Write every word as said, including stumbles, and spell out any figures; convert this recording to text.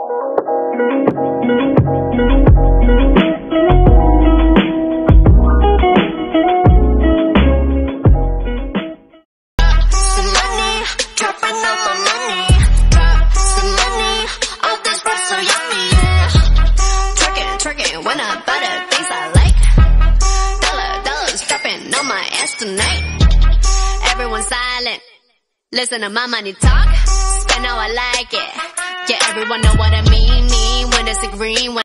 Listen to my money talk, spend how I like it. Yeah, everyone know what I mean, mean when it's a green. When